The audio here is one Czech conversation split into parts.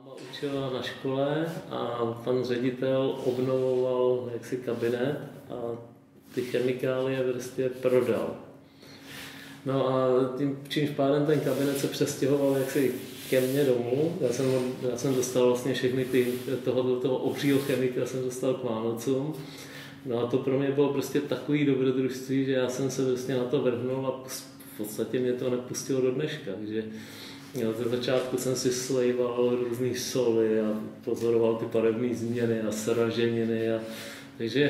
Máma učila na škole a pan ředitel obnovoval jaksi kabinet a ty chemikálie prostě prodal. No a čímž pádem ten kabinet se přestěhoval jaksi ke mně domů. Já jsem dostal vlastně všechny toho obřího chemika jsem dostal k Vánocům. No a to pro mě bylo prostě takový dobrodružství, že já jsem se vlastně na to vrhnul a v podstatě mě to nepustilo do dneška. Takže ze začátku jsem si slejval různý soli a pozoroval ty barevné změny a sraženiny. Takže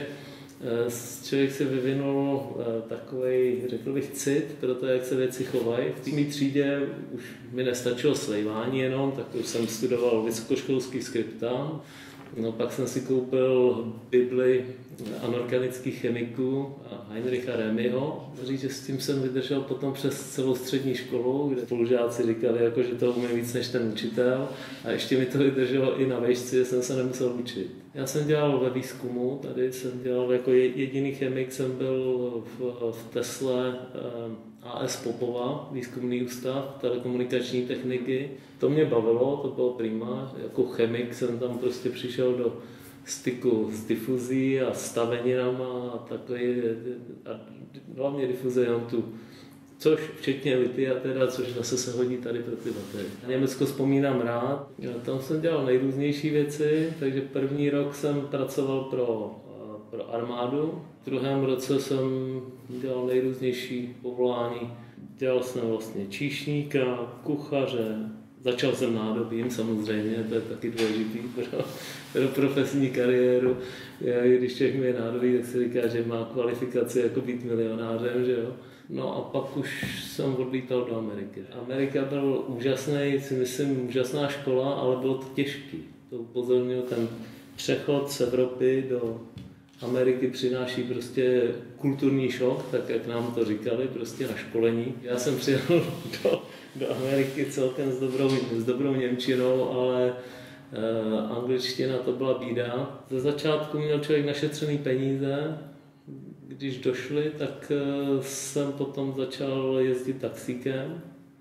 člověk si vyvinul takový, řekl bych, cit pro to, jak se věci chovají. V té mé třídě už mi nestačilo slejvání jenom, tak už jsem studoval vysokoškolský skriptán. No, pak jsem si koupil Bibli anorganických chemiků Heinricha Rémyho. Říct, že s tím jsem vydržel potom přes celou střední školu, kde spolužáci říkali, jako, že to umí víc než ten učitel. A ještě mi to vydrželo i na vejšci, že jsem se nemusel učit. Já jsem dělal ve výzkumu, tady jsem dělal jako jediný chemik, jsem byl v Tesle AS Popova, výzkumný ústav telekomunikační techniky. To mě bavilo, to bylo prima. Jako chemik jsem tam prostě přišel do styku s difuzí a staveninama a takový, a hlavně difuze jenom tu, což včetně litia teda, což zase se hodí tady pro ty baterie. Na Německo vzpomínám rád, tam jsem dělal nejrůznější věci, takže první rok jsem pracoval pro armádu, v druhém roce jsem dělal nejrůznější povolání. Dělal jsem vlastně číšníka, kuchaře, začal jsem nádobím samozřejmě, to je taky důležitý pro profesní kariéru. Když člověk je nádobí, tak se říká, že má kvalifikaci jako být milionářem, že jo. No a pak už jsem odlítal do Ameriky. Amerika byl úžasný, si myslím, úžasná škola, ale bylo to těžký. To upozornil ten přechod z Evropy do Ameriky přináší prostě kulturní šok, tak jak nám to říkali, prostě na školení. Já jsem přijel do Ameriky celkem s dobrou němčinou, ale angličtina to byla bída. Ze začátku měl člověk našetřený peníze, když došli, tak jsem potom začal jezdit taxíkem.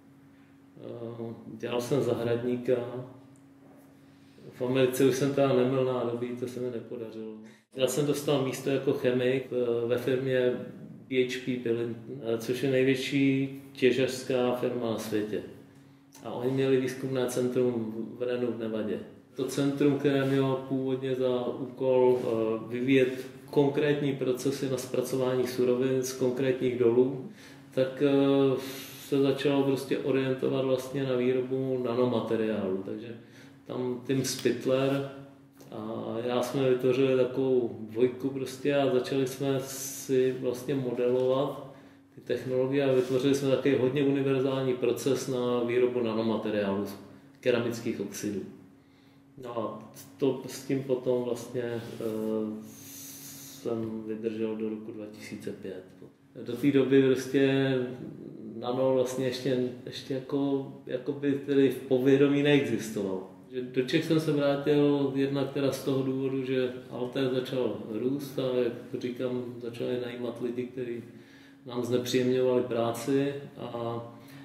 Dělal jsem zahradníka. V Americe už jsem teda nemil nádobí, to se mi nepodařilo. Já jsem dostal místo jako chemik ve firmě BHP Billiton, což je největší těžařská firma na světě. A oni měli výzkumné centrum v Renu v Nevadě. To centrum, které mělo původně za úkol vyvíjet konkrétní procesy na zpracování surovin z konkrétních dolů, tak se začalo prostě orientovat vlastně na výrobu nanomateriálu. Takže tam Tim Spittler a já jsme vytvořili takovou dvojku prostě a začali jsme si vlastně modelovat ty technologie a vytvořili jsme takový hodně univerzální proces na výrobu nanomateriálu, keramických oxidů. No a s tím potom vlastně jsem vydržel do roku 2005. Do té doby prostě nano vlastně ještě jako by tedy v povědomí neexistovalo. Do Čech jsem se vrátil jednak teda z toho důvodu, že Altair začal růst a jak říkám, začali najímat lidi, kteří nám znepříjemňovali práci a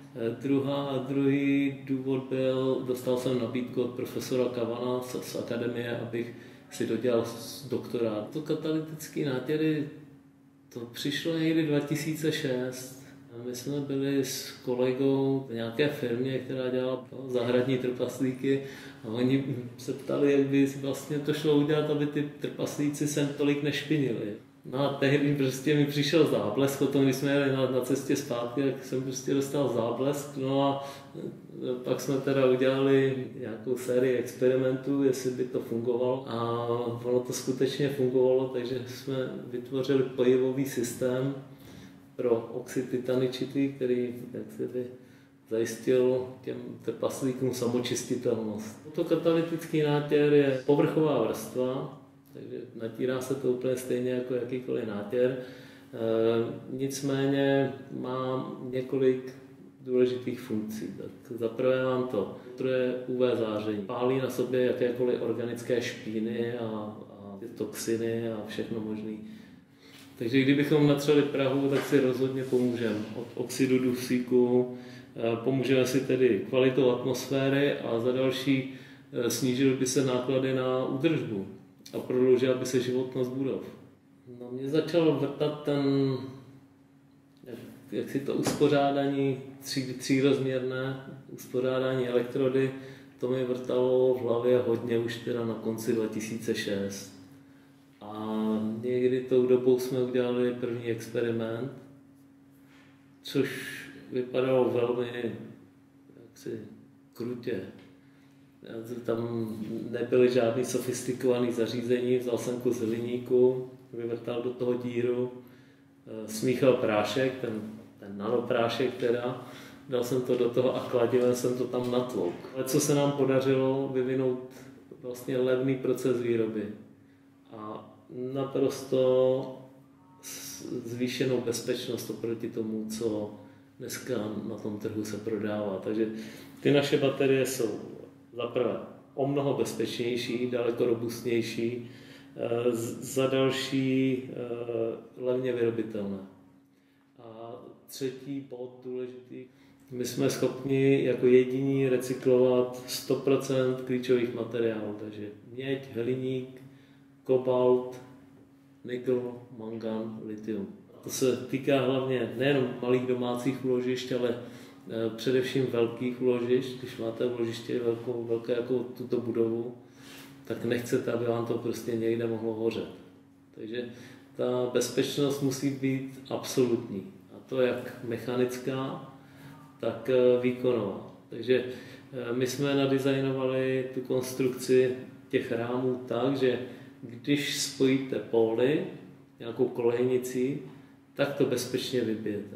druhý důvod byl, dostal jsem nabídku od profesora Kavana z akademie, abych si dodělal doktorát. To katalytické nátěry, to přišlo někdy 2006. My jsme byli s kolegou v nějaké firmě, která dělala zahradní trpaslíky a oni se ptali, jak by vlastně to šlo udělat, aby ty trpaslíci sem tolik nešpinili. No a tehdy prostě mi přišel záblesk, potom když jsme jeli na cestě zpátky, tak jsem prostě dostal záblesk, no a pak jsme teda udělali nějakou sérii experimentů, jestli by to fungovalo a ono to skutečně fungovalo, takže jsme vytvořili pojivový systém pro oxid titaničitý, který by zajistil těm trpaslíkům samočistitelnost. To katalytický nátěr je povrchová vrstva, takže natírá se to úplně stejně jako jakýkoliv nátěr. Nicméně má několik důležitých funkcí. Tak zaprvé vám to je UV záření. Pálí na sobě jakékoliv organické špíny a toxiny a všechno možné. Takže kdybychom natřeli Prahu, tak si rozhodně pomůžeme od oxidu dusíku, pomůžeme si tedy kvalitou atmosféry a za další snížily by se náklady na údržbu a prodloužila by se životnost budov. No, mě začalo vrtat ten, jak si to uspořádání, třírozměrné uspořádání elektrody, to mi vrtalo v hlavě hodně už teda na konci 2006. A někdy tou dobou jsme udělali první experiment, což vypadalo velmi jaksi krutě. Tam nebyly žádný sofistikovaný zařízení, vzal jsem kus hliníku, vyvrtal do toho díru, smíchal prášek, ten nanoprášek teda, dal jsem to do toho a kladivem jsem to tam natlouk. Ale co se nám podařilo vyvinout vlastně levný proces výroby a naprosto zvýšenou bezpečnost oproti tomu, co dneska na tom trhu se prodává. Takže ty naše baterie jsou zaprvé o mnoho bezpečnější, daleko robustnější, za další levně vyrobitelné. A třetí bod důležitý, my jsme schopni jako jediní recyklovat 100% klíčových materiálů, takže měď, hliník, kobalt, nikl, mangan, lithium. To se týká hlavně nejenom malých domácích úložišť, ale především velkých úložišť. Když máte úložiště velké jako tuto budovu, tak nechcete, aby vám to prostě někde mohlo hořet. Takže ta bezpečnost musí být absolutní. A to jak mechanická, tak výkonová. Takže my jsme nadizajnovali tu konstrukci těch rámů tak, že když spojíte póly, nějakou kolejnicí, tak to bezpečně vybijete.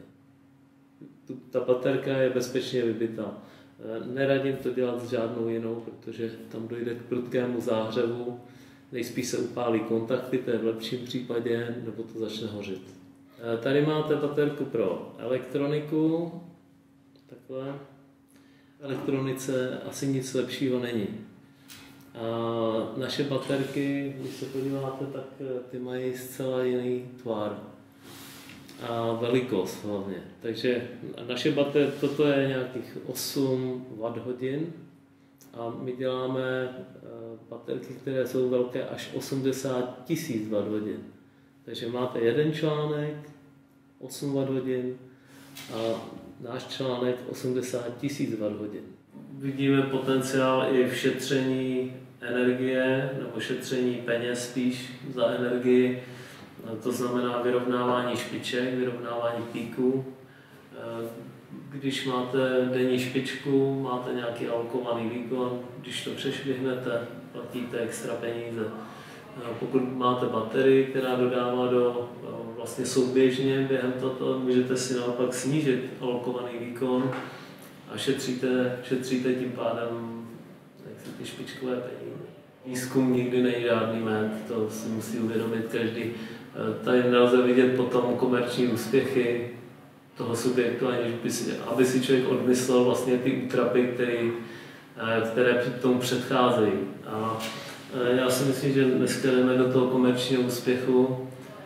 Ta baterka je bezpečně vybitá. Neradím to dělat s žádnou jinou, protože tam dojde k prudkému záhřevu, nejspíš se upálí kontakty, to je v lepším případě, nebo to začne hořit. Tady máte baterku pro elektroniku, takhle. V elektronice asi nic lepšího není. A naše baterky, když se podíváte, tak ty mají zcela jiný tvar a velikost hlavně. Takže naše baterie, toto je nějakých 8 Wh a my děláme baterky, které jsou velké až 80 000 Wh. Takže máte jeden článek, 8 Wh a náš článek 80 000 Wh. Vidíme potenciál i v šetření energie nebo šetření peněz spíš za energii. To znamená vyrovnávání špiček, vyrovnávání píků. Když máte denní špičku, máte nějaký alokovaný výkon, když to přešvihnete, platíte extra peníze. Pokud máte baterii, která dodává vlastně souběžně během toho, můžete si naopak snížit alokovaný výkon a šetříte tím pádem ty špičkové peníze. Výzkum nikdy není žádný med, to si musí uvědomit každý. Tady nelze vidět potom komerční úspěchy toho subjektu, aby si člověk odmyslel vlastně ty útrapy, které tomu předcházejí. A já si myslím, že dneska jdeme do toho komerčního úspěchu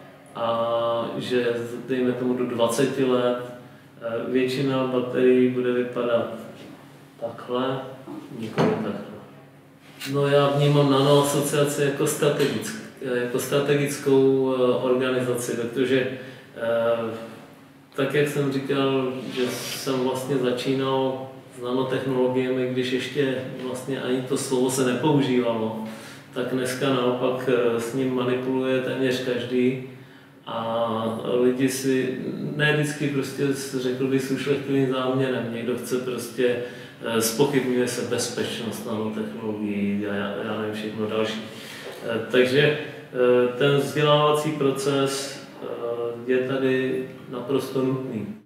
a že dejme tomu do 20 let většina baterií bude vypadat takhle, nikoli takhle. No já vnímám nanoasociaci jako strategickou organizaci, protože tak, jak jsem říkal, že jsem vlastně začínal s nanotechnologiemi, když ještě vlastně ani to slovo se nepoužívalo, tak dneska naopak s ním manipuluje téměř každý a lidi si ne vždycky prostě řekl bych s ušlechtilým záměrem. Někdo chce prostě zpochybňuje se bezpečnost nanotechnologií a já nevím všechno další. Takže ten vzdělávací proces je tady naprosto nutný.